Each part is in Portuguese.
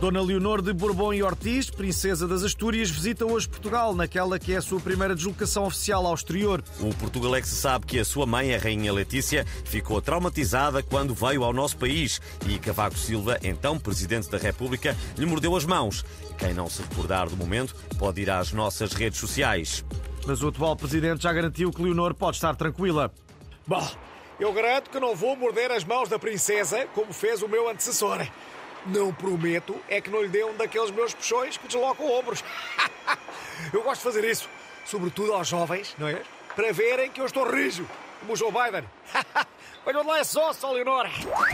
Dona Leonor de Bourbon e Ortiz, princesa das Astúrias, visita hoje Portugal, naquela que é a sua primeira deslocação oficial ao exterior. O Portugalex sabe que a sua mãe, a Rainha Letícia, ficou traumatizada quando veio ao nosso país e Cavaco Silva, então Presidente da República, lhe mordeu as mãos. Quem não se recordar do momento pode ir às nossas redes sociais. Mas o atual Presidente já garantiu que Leonor pode estar tranquila. Bom, eu garanto que não vou morder as mãos da princesa como fez o meu antecessor. Não prometo é que não lhe dê um daqueles meus puxões que deslocam ombros. Eu gosto de fazer isso, sobretudo aos jovens, não é? Para verem que eu estou rijo, como o Joe Biden. Olha lá esse osso, Leonor.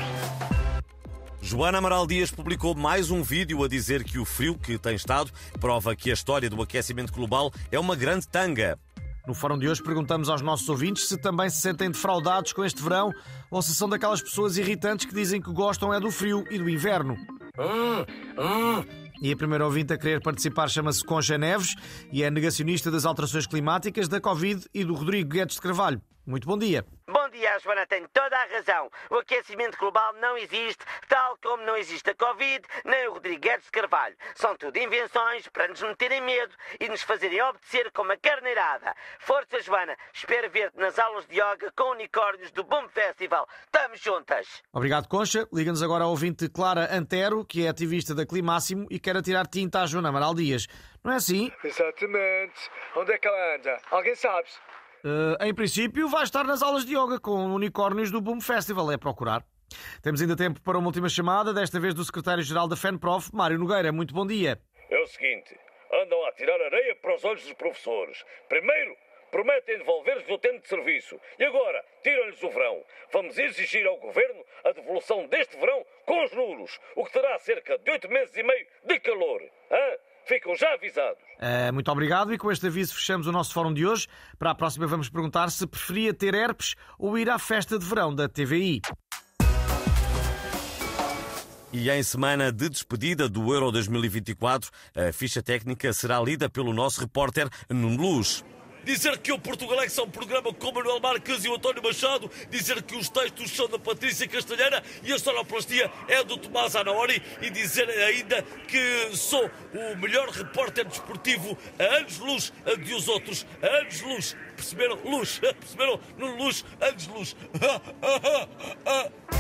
Joana Amaral Dias publicou mais um vídeo a dizer que o frio que tem estado prova que a história do aquecimento global é uma grande tanga. No fórum de hoje perguntamos aos nossos ouvintes se também se sentem defraudados com este verão ou se são daquelas pessoas irritantes que dizem que gostam é do frio e do inverno. E a primeira ouvinte a querer participar chama-se Concha Neves e é negacionista das alterações climáticas, da Covid e do Rodrigo Guedes de Carvalho. Muito bom dia. Bom dia, a Joana tem toda a razão. O aquecimento global não existe, tal como não existe a Covid, nem o Rodrigo Guedes de Carvalho. São tudo invenções para nos meterem medo e nos fazerem obedecer como a carneirada. Força, Joana. Espero ver-te nas aulas de yoga com unicórnios do Boom Festival. Estamos juntas. Obrigado, Concha. Liga-nos agora ao ouvinte Clara Antero, que é ativista da Climáximo e quer atirar tinta à Joana Amaral Dias. Não é assim? Exatamente. Onde é que ela anda? Alguém sabe? Em princípio, vai estar nas aulas de yoga com unicórnios do Boom Festival. É procurar. Temos ainda tempo para uma última chamada, desta vez do secretário-geral da FENPROF, Mário Nogueira. Muito bom dia. É o seguinte, andam a tirar areia para os olhos dos professores. Primeiro, prometem devolver-lhes o tempo de serviço. E agora, tiram-lhes o verão. Vamos exigir ao Governo a devolução deste verão com os nulos, o que terá cerca de 8 meses e meio de calor. Ficam já avisados. Muito obrigado e com este aviso fechamos o nosso fórum de hoje. Para a próxima vamos perguntar se preferia ter herpes ou ir à festa de verão da TVI. E em semana de despedida do Euro 2024, a ficha técnica será lida pelo nosso repórter Nuno Luz. Dizer que o Portugalex é um programa com o Manuel Marques e o António Machado. Dizer que os textos são da Patrícia Castanheira e a sonoplastia é do Tomás Anaori. E dizer ainda que sou o melhor repórter desportivo a anos-luz de os outros. A anos-luz. Perceberam? Luz. Perceberam? No luz, anos-luz.